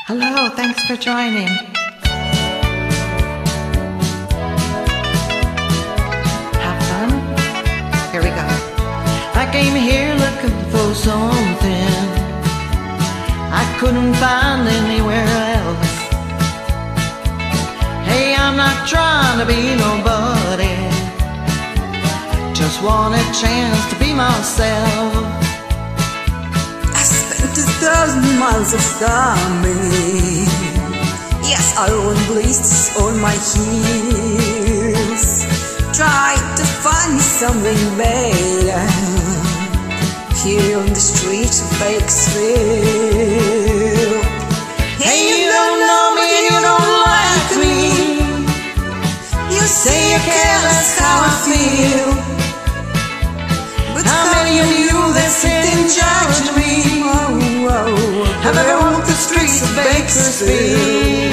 Hello, thanks for joining. Have fun? Here we go. I came here looking for something I couldn't find anywhere else. Hey, I'm not trying to be nobody, just want a chance to be myself. I spent 1,000 miles of coming. Yes, I own blisters on my heels. Tried to find something better here on the streets of Bakersfield. Hey, you don't know me and you don't like me. You say you care less how I feel, but how many of you that sit and judge me have ever walked the streets of Bakersfield?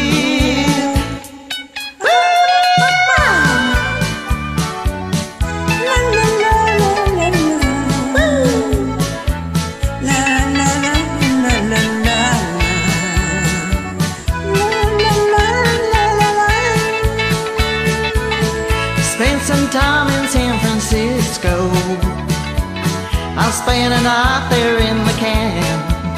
Spent some time in San Francisco, I'll spend a night there in the can.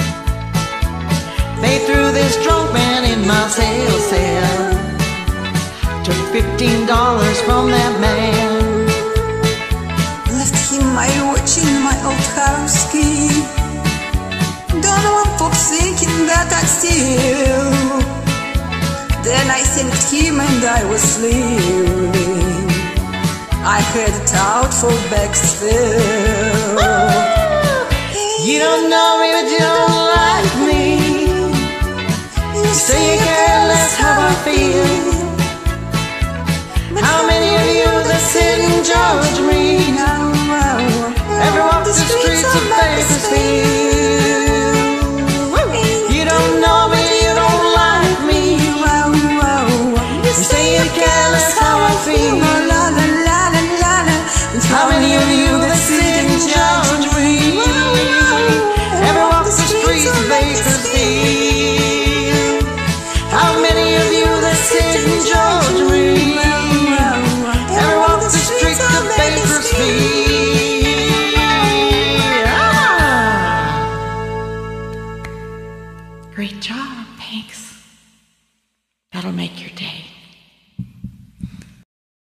They threw this drunk man in my jail cell, took $15 from that man. Left him my watch in my old house key. Don't want folks thinking that I'd steal. Then I thanked him and I was leaving. I headed out for Bakersfield. You don't know me, but you don't